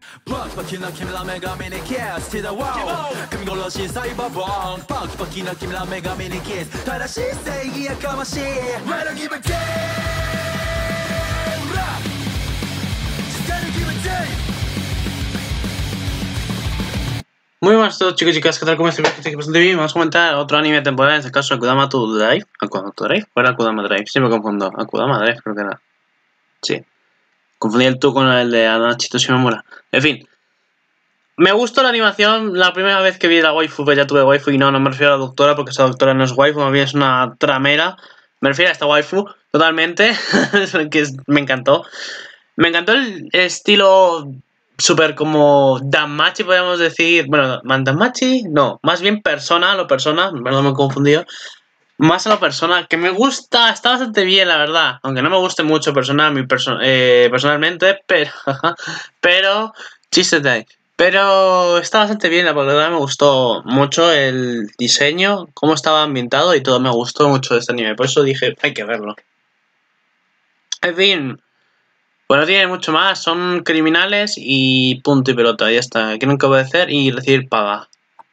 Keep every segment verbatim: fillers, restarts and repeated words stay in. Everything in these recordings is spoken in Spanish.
Muy buenas a todos, chicos y chicas, ¿qué tal? ¿Cómo estáis? Que bastante bien. Vamos a comentar otro anime temporal, en este caso Akudama to Drive. ¿Akudama to Drive? ¿O era Akudama Drive? Siempre me confundo. Akudama Drive creo que era. Sí. Confundí el tú con el de Anachito Shimamura. En fin. Me gustó la animación. La primera vez que vi la waifu, pues ya tuve waifu y no, no me refiero a la doctora porque esa doctora no es waifu, más bien es una tramera. Me refiero a esta waifu, totalmente. Que es, me encantó. Me encantó el estilo súper como Danmachi, podríamos decir. Bueno, Danmachi, no, más bien persona, lo persona, perdón, me he confundido. Más a lo persona, que me gusta, está bastante bien, la verdad. Aunque no me guste mucho persona, mi perso eh, personalmente, pero. pero. Chiste de ahí. Pero está bastante bien, la verdad me gustó mucho el diseño, cómo estaba ambientado y todo me gustó mucho de este anime. Por eso dije, hay que verlo. En fin. Bueno, no tiene mucho más, son criminales y punto y pelota, ya está. Quieren que obedecer y recibir paga.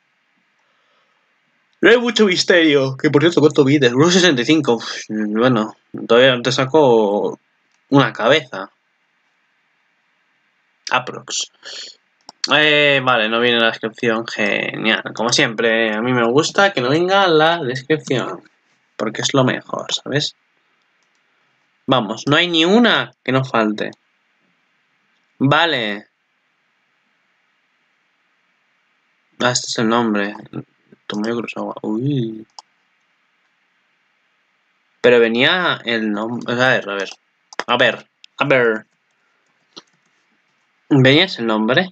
No hay mucho misterio. Que por cierto, ¿cuánto vides? uno sesenta y cinco. Bueno, todavía te saco una cabeza. Aprox. Eh, vale, no viene la descripción. Genial. Como siempre, a mí me gusta que no venga la descripción. Porque es lo mejor, ¿sabes? Vamos, no hay ni una que nos falte. Vale. Ah, este es el nombre. Tomoyo Kurosawa. Uy. Pero venía el nombre. A ver, a ver. A ver. A ver. ¿Venía ese nombre?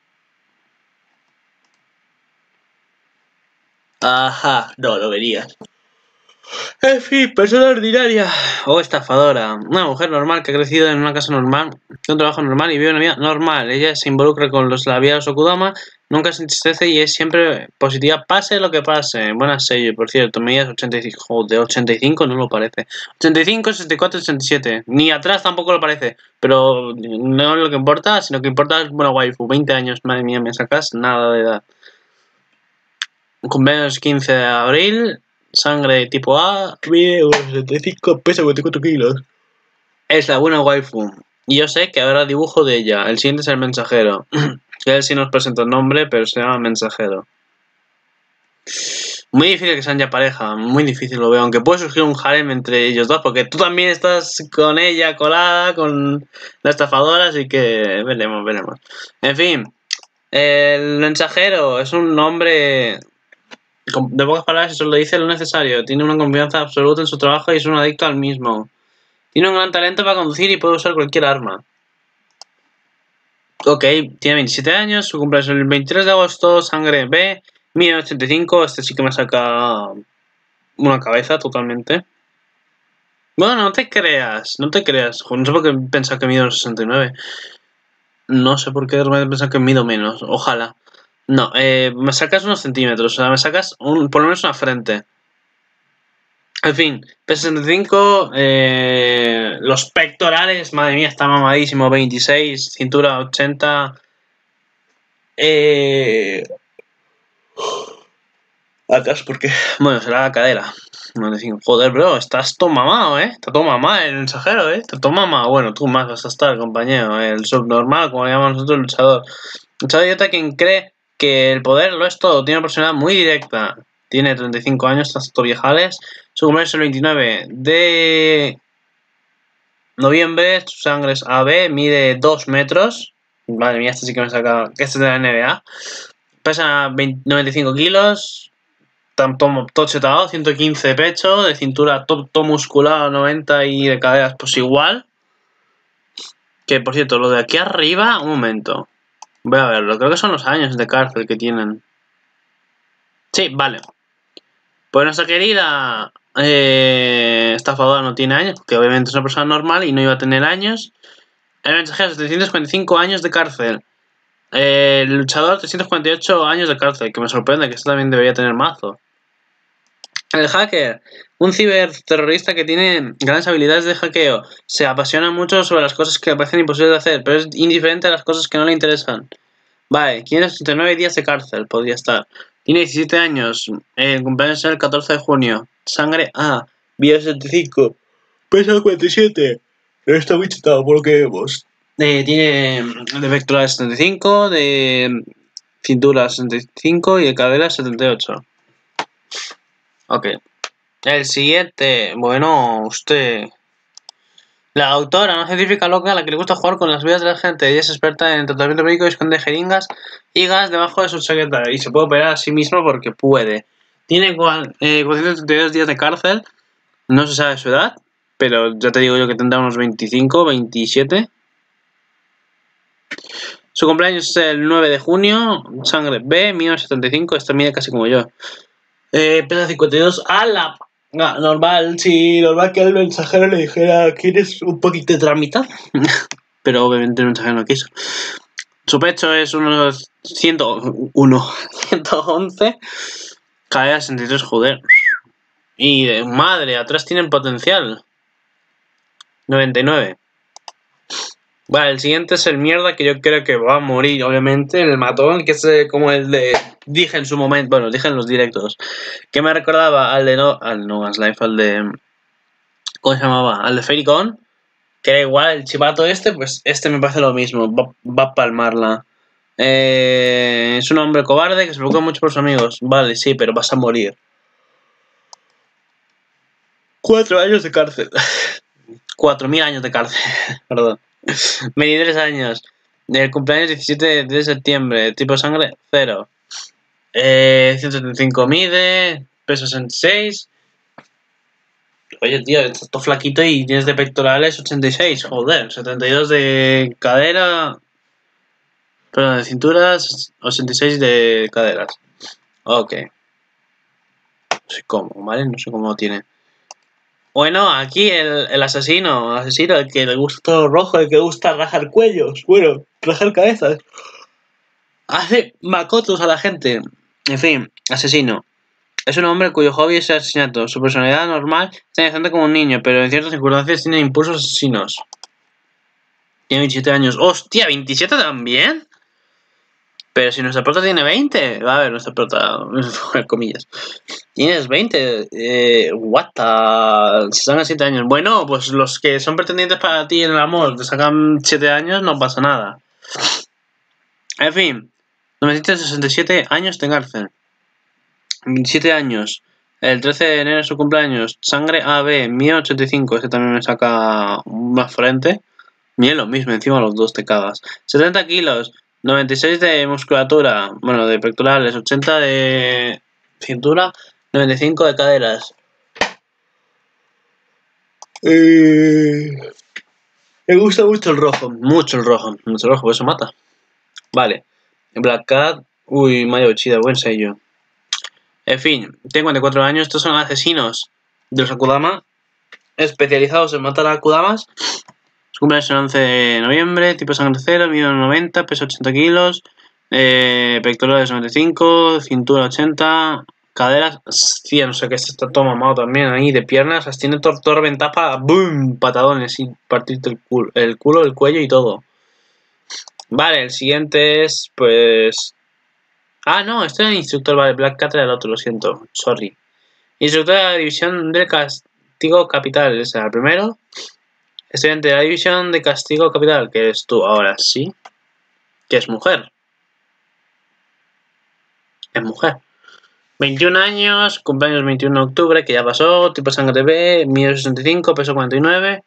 Ajá. No, lo verías. En fin, persona ordinaria o estafadora. Una mujer normal que ha crecido en una casa normal, un trabajo normal y vive una vida normal. Ella se involucra con los labiados Okudama, nunca se entristece y es siempre positiva, pase lo que pase. Buena sello, por cierto, medidas ochenta y cinco. Joder, ochenta y cinco no lo parece. ochenta y cinco, sesenta y cuatro, sesenta y siete. Ni atrás tampoco lo parece. Pero no es lo que importa, sino que importa es buena waifu. veinte años, madre mía, me sacas nada de edad. Cumpleaños quince de abril. Sangre tipo A, mide uno setenta y cinco, pesa cuarenta y cuatro kilos. Es la buena waifu. Y yo sé que habrá dibujo de ella. El siguiente es el mensajero. Que él sí nos presenta el nombre, pero se llama mensajero. Muy difícil que sean ya pareja. Muy difícil lo veo. Aunque puede surgir un harem entre ellos dos. Porque tú también estás con ella colada, con la estafadora. Así que veremos, veremos. En fin. El mensajero es un nombre... De pocas palabras, eso lo dice lo necesario. Tiene una confianza absoluta en su trabajo y es un adicto al mismo. Tiene un gran talento para conducir y puede usar cualquier arma. Ok, tiene veintisiete años, su cumpleaños es el veintitrés de agosto, sangre B, mide ochenta y cinco, este sí que me saca una cabeza totalmente. Bueno, no te creas, no te creas. No sé por qué pensar que mido sesenta y nueve. No sé por qué de repente pensar que mido menos, ojalá. No, eh, me sacas unos centímetros, o sea, me sacas un, por lo menos una frente. En fin, P sesenta y cinco, eh, los pectorales, madre mía, está mamadísimo, veintiséis, cintura ochenta. Eh... Atrás, porque, bueno, será la cadera. Joder, bro, estás todo mamado, ¿eh? Está todo mamado el mensajero, ¿eh? Está todo mamado. Bueno, tú más vas a estar, compañero. El subnormal, como le llamamos nosotros, el luchador. Luchador idiota quien cree que el poder lo es todo. Tiene una personalidad muy directa. Tiene treinta y cinco años, está todo viejales. Su cumpleaños es el veintinueve de noviembre. Su sangre es A B, mide dos metros. Madre mía, este sí que me saca. Este es de la N B A. Pesa noventa y cinco kilos. Todo chetado, ciento quince de pecho, de cintura todo, todo musculado, noventa y de caderas pues igual. Que por cierto, lo de aquí arriba, un momento. Voy a verlo, creo que son los años de cárcel que tienen. Sí, vale. Pues nuestra querida eh, estafadora no tiene años, porque obviamente es una persona normal y no iba a tener años. El mensajero, setecientos cuarenta y cinco años de cárcel. Eh, el luchador, trescientos cuarenta y ocho años de cárcel, que me sorprende, que esto también debería tener mazo. El hacker, Un ciberterrorista que tiene grandes habilidades de hackeo. Se apasiona mucho sobre las cosas que le parecen imposibles de hacer, pero es indiferente a las cosas que no le interesan. Vale, tiene sesenta y nueve días de cárcel, podría estar. Tiene diecisiete años, el cumpleaños es el catorce de junio. Sangre A, vida setenta y cinco, pesa cuarenta y siete. No está muy chetado por lo que vemos. Eh, tiene de pectorales setenta y cinco, de cintura sesenta y cinco y de cadera setenta y ocho. Ok. El siguiente, bueno, usted... La autora, una científica loca a la que le gusta jugar con las vidas de la gente. Ella es experta en tratamiento médico y esconde jeringas y gas debajo de su chaqueta. Y se puede operar a sí mismo porque puede. Tiene eh, cuatrocientos treinta y dos días de cárcel. No se sabe su edad, pero ya te digo yo que tendrá unos veinticinco, veintisiete. Su cumpleaños es el nueve de junio. Sangre B, mío setenta y cinco. Esta mide casi como yo. Eh, pesa cincuenta y dos. ¡A la... Ah, normal, sí, normal que al mensajero le dijera ¿quieres un poquito de tramita? Pero obviamente el mensajero no quiso. Su pecho es unos ciento uno, ciento once. Cadera sesenta y tres, joder. Y de madre, atrás tienen potencial. noventa y nueve. Vale, el siguiente es el mierda que yo creo que va a morir, obviamente. El matón, que es eh, como el de... Dije en su momento, bueno, dije en los directos. Que me recordaba al de No... Al No Man's Life, al de... ¿Cómo se llamaba? Al de Fairy Con. Que era igual, el chivato este, pues este me parece lo mismo. Va, va a palmarla. Eh, es un hombre cobarde que se preocupa mucho por sus amigos. Vale, sí, pero vas a morir. Cuatro años de cárcel. Cuatro mil años de cárcel. Perdón. veintitrés años. El cumpleaños diecisiete de septiembre. Tipo de sangre, cero. Eh, ciento setenta y cinco mide. Peso sesenta y seis. Oye, tío, estás todo flaquito y tienes de pectorales ochenta y seis. Joder, setenta y dos de cadera. Perdón, de cinturas. ochenta y seis de caderas. Ok. No sé cómo, ¿vale? No sé cómo lo tiene. Bueno, aquí el, el asesino, el asesino, el que le gusta todo rojo, el que le gusta rajar cuellos, bueno, rajar cabezas. Hace macotos a la gente. En fin, asesino. Es un hombre cuyo hobby es el asesinato. Su personalidad normal es tan inocente como un niño, pero en ciertas circunstancias tiene impulsos asesinos. Tiene veintisiete años. ¡Hostia! ¿veintisiete también? Pero si nuestra prota tiene veinte. A ver, nuestra prota, comillas. Tienes veinte. Eh, what the... Se sacan siete años. Bueno, pues los que son pretendientes para ti en el amor te sacan siete años, no pasa nada. En fin. novecientos sesenta y siete años de cárcel. veintisiete años. El trece de enero es su cumpleaños. Sangre A B. Mío ochenta y cinco. Este también me saca más frente. Bien, lo mismo. Encima los dos te cagas. setenta kilos. noventa y seis de musculatura, bueno, de pectorales, ochenta de cintura, noventa y cinco de caderas. Eh... Me gusta mucho el rojo, mucho el rojo, mucho el rojo, por eso mata. Vale, Black Cat, uy, Mayo Chida, buen sello. En fin, tengo cuarenta y cuatro años, estos son asesinos de los Akudama, especializados en matar a Akudamas. Su cumpleaños es el once de noviembre, tipo sangre cero, mido noventa, peso ochenta kilos, eh, pectorales noventa y cinco, cintura ochenta, caderas cien, o sea que este está todo mamado también ahí, de piernas, las tiene todo, todo reventado para boom, patadones y partirte el culo, el culo, el cuello y todo. Vale, el siguiente es, pues... Ah, no, este era el instructor, vale, Black Cat era el otro, lo siento, sorry. Instructor de la división del castigo capital, ese era el primero. Estudiante de la división de castigo capital, que eres tú ahora, sí. Que es mujer. Es mujer. veintiún años, cumpleaños veintiuno de octubre, que ya pasó. Tipo sangre B, mío sesenta y cinco, peso cuarenta y nueve.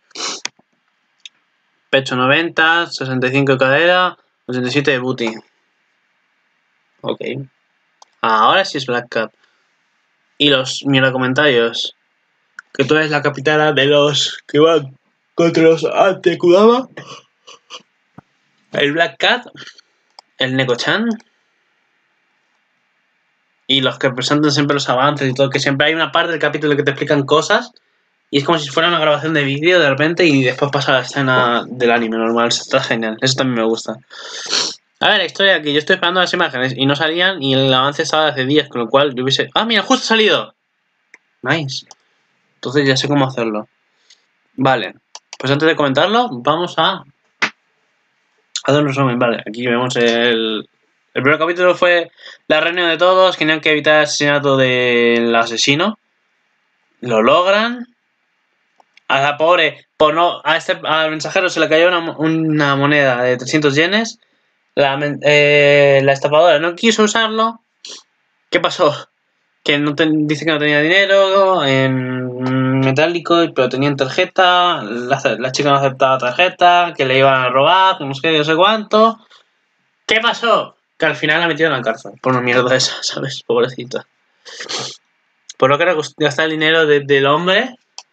Pecho noventa, sesenta y cinco de cadera, ochenta y siete de booty. Ok. Ahora sí es Black Cat. Y los mierda comentarios. Que tú eres la capitana de los que van contra los Ante-Kudama. El Black Cat. El Neko-chan. Y los que presentan siempre los avances y todo. Que siempre hay una parte del capítulo que te explican cosas. Y es como si fuera una grabación de vídeo de repente. Y después pasa la escena del anime normal. Está genial. Eso también me gusta. A ver, la historia que yo estoy esperando las imágenes. Y no salían. Y el avance estaba hace días. Con lo cual yo hubiese... ¡Ah, mira! ¡Justo ha salido! Nice. entonces ya sé cómo hacerlo. Vale, pues antes de comentarlo, vamos a hacer un resumen. Vale, aquí vemos el... El primer capítulo fue la reunión de todos, tenían que evitar el asesinato del asesino. Lo logran. A la pobre, por no, a este, al mensajero se le cayó una, una moneda de trescientos yenes. La, eh, la estafadora no quiso usarlo. ¿Qué pasó? Que no ten, dice que no tenía dinero en metálico, pero tenía en tarjeta. La, la chica no aceptaba tarjeta, que le iban a robar, no sé qué, no sé cuánto. ¿Qué pasó? Que al final la metieron en la cárcel por una mierda esa, ¿sabes? Pobrecita. Por no querer gastar el dinero de, del hombre.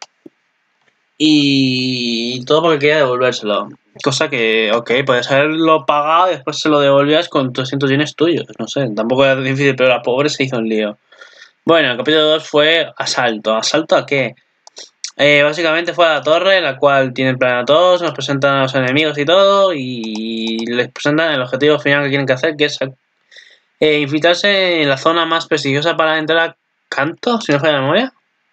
Y todo porque quería devolvérselo. Cosa que, ok, puedes haberlo pagado y después se lo devolvías con trescientos yenes tuyos. No sé, tampoco era difícil, pero la pobre se hizo un lío. Bueno, el capítulo dos fue asalto. ¿Asalto a qué? Eh, básicamente fue a la torre, la cual tiene el plan a todos, nos presentan a los enemigos y todo, y les presentan el objetivo final que tienen que hacer, que es eh, infiltrarse en la zona más prestigiosa para entrar a Canto, si no falla la memoria.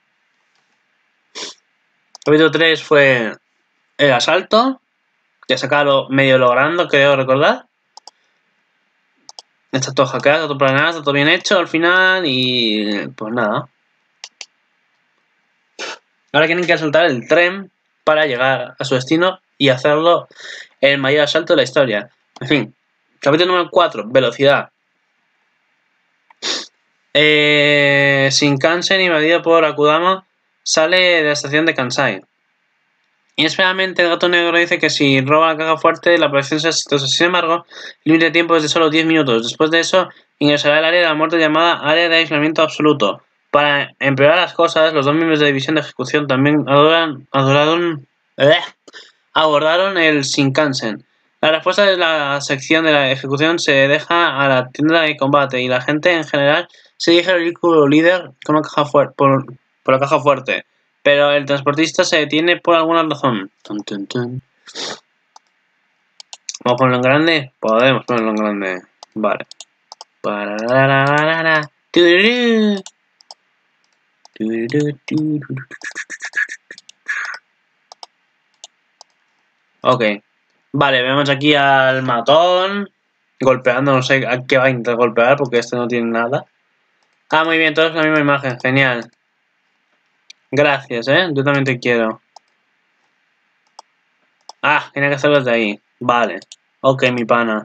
El capítulo tres fue el asalto, que se acaba medio logrando, creo recordar. Está todo hackeado, todo planeado, está todo bien hecho al final y pues nada. Ahora tienen que asaltar el tren para llegar a su destino y hacerlo el mayor asalto de la historia. En fin, capítulo número cuatro, velocidad. Eh, Shinkansen invadido por Akudama sale de la estación de Kansai. Inesperadamente el gato negro dice que si roba la caja fuerte la operación será exitosa. Sin embargo, el límite de tiempo es de solo diez minutos. Después de eso, ingresará al área de la muerte llamada área de aislamiento absoluto. Para empeorar las cosas, los dos miembros de la división de ejecución también adoran, adoraron, eh, abordaron el Shinkansen. La respuesta de la sección de la ejecución se deja a la tienda de combate y la gente en general se dirige al vehículo líder con una caja fuerte, por, por la caja fuerte. Pero el transportista se detiene por alguna razón. Tun, tun, tun. ¿Vamos a ponerlo en grande? Podemos ponerlo en grande. Vale. Ok. Vale, vemos aquí al matón golpeando, no sé a qué va a intentar golpear porque este no tiene nada. Ah, muy bien, todos la misma imagen, genial. Gracias, eh, yo también te quiero. Ah, tenía que hacerlo desde ahí. Vale. Ok, mi pana.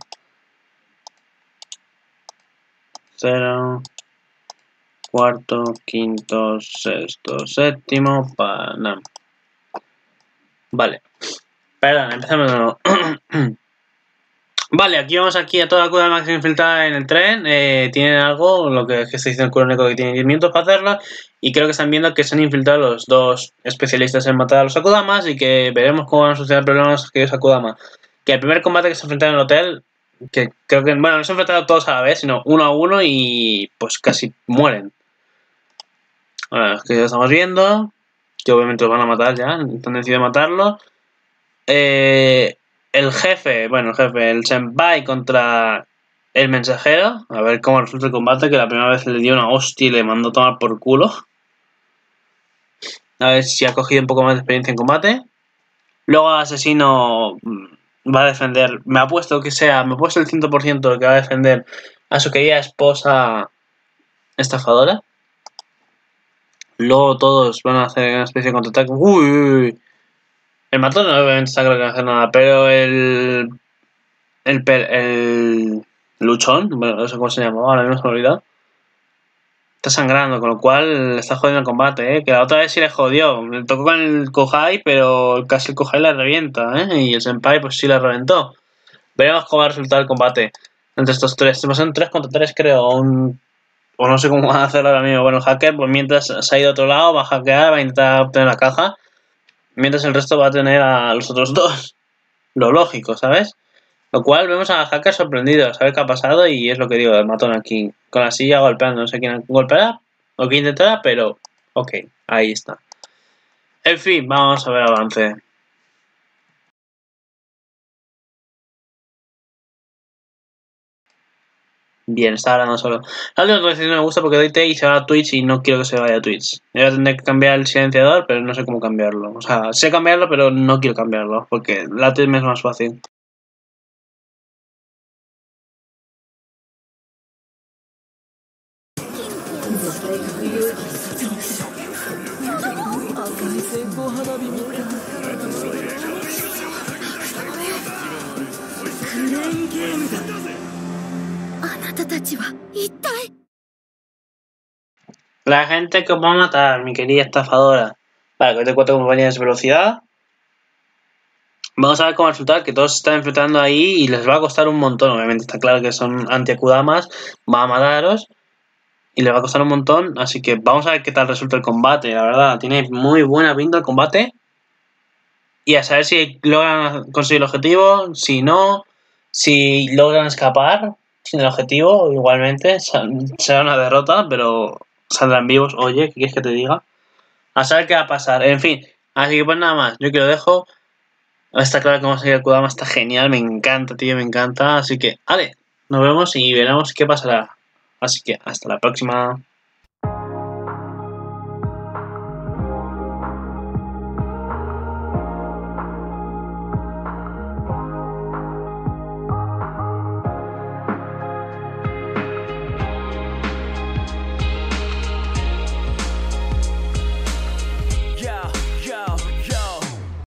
Cero. Cuarto, quinto, sexto, séptimo, pana. Vale. Perdón, empezamos de nuevo. Vale, aquí vamos aquí a toda Akudama que se infiltra en el tren. Eh, tienen algo, lo que, que se dice en el crónico que tienen diez minutos para hacerlo. Y creo que están viendo que se han infiltrado los dos especialistas en matar a los Akudamas y que veremos cómo van a suceder problemas que es Akudama. Que el primer combate que se enfrentaron en el hotel, que creo que, bueno, no se han enfrentado todos a la vez, sino uno a uno y pues casi mueren. Bueno, es que ya estamos viendo, que obviamente los van a matar ya, están decididos a matarlo. Eh, el jefe, bueno, el jefe, el senpai contra el mensajero. A ver cómo resulta el combate, que la primera vez le dio una hostia y le mandó a tomar por culo. A ver si ha cogido un poco más de experiencia en combate. Luego el asesino va a defender, me ha puesto que sea, me ha puesto el cien por ciento de que va a defender a su querida esposa estafadora. Luego todos van a hacer una especie de contraataque. Uy, uy, uy. El matón obviamente está claro que no hace nada, pero el el, el luchón, bueno, no sé cómo se llamaba, ahora mismo se me ha olvidado, está sangrando, con lo cual le está jodiendo el combate, ¿eh? Que la otra vez sí le jodió, le tocó con el Kohai, pero casi el Kohai la revienta, ¿eh? Y el Senpai pues sí la reventó. Veremos cómo va a resultar el combate entre estos tres. Son tres contra tres creo, un... o no sé cómo van a hacerlo ahora mismo. Bueno, el hacker, pues mientras se ha ido a otro lado, va a hackear, va a intentar obtener la caja, mientras el resto va a tener a los otros dos. Lo lógico, ¿sabes? Lo cual vemos a hacker sorprendido, sabe qué ha pasado y es lo que digo, el matón aquí, con la silla golpeando, no sé quién golpeará o quién intentará, pero ok, ahí está. En fin, vamos a ver avance. bien, está hablando solo. La única cosa que no me gusta porque doy T y se va a Twitch y no quiero que se vaya a Twitch. Yo voy a tener que cambiar el silenciador, pero no sé cómo cambiarlo. O sea, sé cambiarlo, pero no quiero cambiarlo porque la Twitch me es más fácil. La gente que os va a matar, mi querida estafadora. Vale, que te cuento compañías de velocidad. Vamos a ver cómo resulta que todos se están enfrentando ahí y les va a costar un montón. Obviamente está claro que son anti-Akudamas, va a mataros y les va a costar un montón. Así que vamos a ver qué tal resulta el combate. La verdad, tiene muy buena pinta el combate. Y a saber si logran conseguir el objetivo, si no, si logran escapar sin el objetivo, igualmente será una derrota, pero saldrán vivos. Oye, ¿qué quieres que te diga? A saber qué va a pasar. En fin, así que pues nada más, yo que lo dejo. Está claro que vamos a ir a Kudama, está genial, me encanta, tío, me encanta. Así que, vale, nos vemos y veremos qué pasará. Así que hasta la próxima.